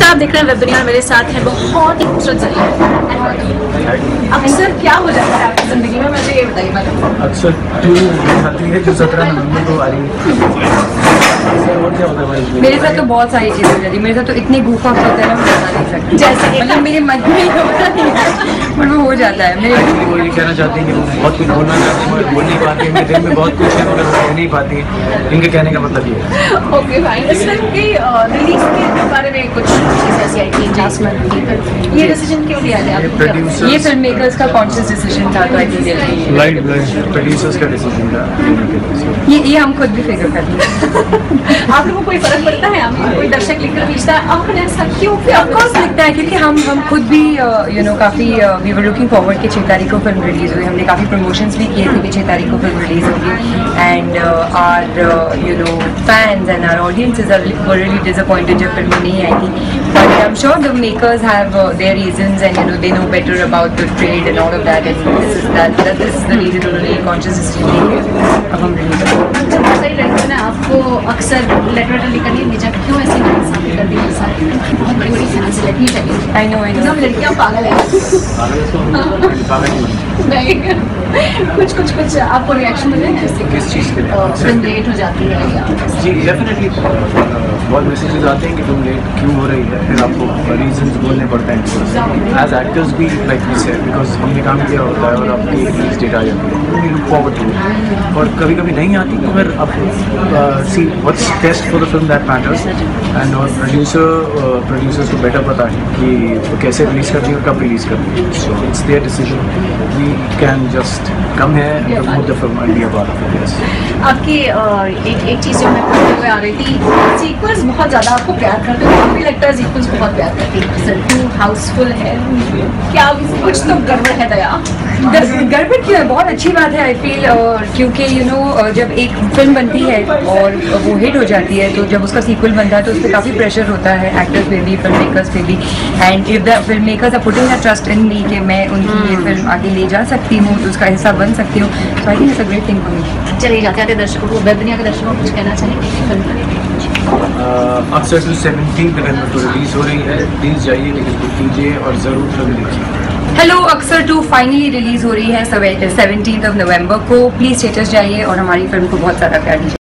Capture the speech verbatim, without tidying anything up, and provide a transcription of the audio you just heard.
आप देख रहे हैं वेब दुनिया, मेरे साथ है बहुत ही खूबसूरत जरिया। अक्सर क्या हो जाता है आपकी जिंदगी में, मुझे ये बताइए मैडम। अक्सर टू आती है जो सत्रह नवंबर को आ रही है। और क्या होता है मेरे साथ तो बहुत सारी चीज़ें हो जाती है। मेरे साथ तो इतनी गूफा होता है ना, मैं बता नहीं सकती। जैसे मतलब मेरे मन में ही होता नहीं है, पर वो हो जाता है मेरे। वो ये कहना चाहती हैं कि वो बहुत कुछ बोलना चाहती हैं मगर बोल नहीं पाती हैं। मेरे दिल में बहुत कुछ है मगर वो कह नहीं पाती हैं। इनके कहने का मतलब ये है। Okay fine. इस फिल्म की रिलीज के बारे में कुछ चीज़ ऐसी आई थी लास्ट मंथ की, ये डिसीजन क्यों लिया गया? प्रोड्यूसर ये फिल्म मेकर्स का कॉन्शियस डिसीजन था, तो आई थिंक लाइट प्रोड्यूसर्स का डिसीजन था। ये ये हम खुद भी फिगर करते हैं। आप लोगों को कोई फर्क पड़ता है? हमें कोई दर्शक लिखकर भेजता है आपने ऐसा क्यों किया? ऑफकोर्स लिखता है, क्योंकि हम हम खुद भी यू नो काफ़ी वी वर लुकिंग फॉरवर्ड कि छः तारीख को फिल्म रिलीज़ हुई। हमने काफ़ी प्रमोशंस भी किए थे कि छः तारीख को फिल्म रिलीज़ होगी, and our you know fans and our audiences are really disappointed जब फिल्म नहीं आई थी। But I am sure the makers have their reasons and you know they know better about the trade and all of that, and this is that this is the reason उन्होंने conscious decision लिया। अब हम release जब सही लड़कियों ने आपको अक्सर लेटर वेटर लिखकर नहीं भेजा, क्यों ऐसी नहीं सामने कर दी? बहुत बड़ी बड़ी फैंस लगनी चाहिए। आई नो आई नो सब लड़कियां पागल है। नहीं, कुछ कुछ कुछ आपको रिएक्शन मिले हैं इससे? किस चीज़ के लिए? फिल्म लेट हो जाती है या जी डेफिनेटली बहुत मैसेजेस आते हैं कि तुम लेट क्यों हो रही है, फिर आपको रीजंस बोलने पड़ते हैं एज एक्टर्स भी, लाइक वी सेड, बिकॉज हमने काम किया होता है और आपकी रिलीज डेट आ जाती है, we look forward to it. और कभी कभी नहीं आती तो फिर अब see what's best for the film that matters, and और प्रोड्यूसर प्रोड्यूसर्स को बेटर पता है कि वो कैसे रिलीज़ करती है और कब रिलीज़ करती है। So it's their decision, we can just come है and promote the film and be a part of it. आपकी एक एक चीज़ जो मैं पढ़ते हुए आ रही थी, सीक्वल्स बहुत ज़्यादा आपको प्यार करते हो, आपको लगता है सीक्वल्स बहुत प्यार करती है। सर टू हाउसफुल है, क्या कुछ तो गड़बड़ है दया? गड़बड़ क्यों है? बहुत अच्छी बात है आई फील, क्योंकि यू नो जब एक फिल्म बनती है और वो हिट हो जाती है तो जब उसका सीक्वल बनता है तो उस पर काफ़ी प्रेशर होता है एक्टर्स पे भी, फिल्म मेकर्स पे भी, and if the film makers are putting the trust in me कि मैं उनकी ये फिल्म आगे ले जा सकती हूँ, तो उसका हिस्सा बन सकती हूँ, so I think it's a great thing for me. चलिए जाते आते दर्शकों को, वेब दुनिया के दर्शकों को कुछ कहना चाहिए? अक्सर टू सेवनटीन नवंबर को रिलीज़ हो रही है, प्लीज़ जाइए, टिकट बुक कीजिए और ज़रूर फिल्म देखिए। हेलो, अक्सर टू फाइनली रिलीज हो रही है सेवेंटीन ऑफ नवंबर को। प्लीज़ थिएटर्स जाइए और हमारी फिल्म को बहुत ज़्यादा प्यार दीजिए।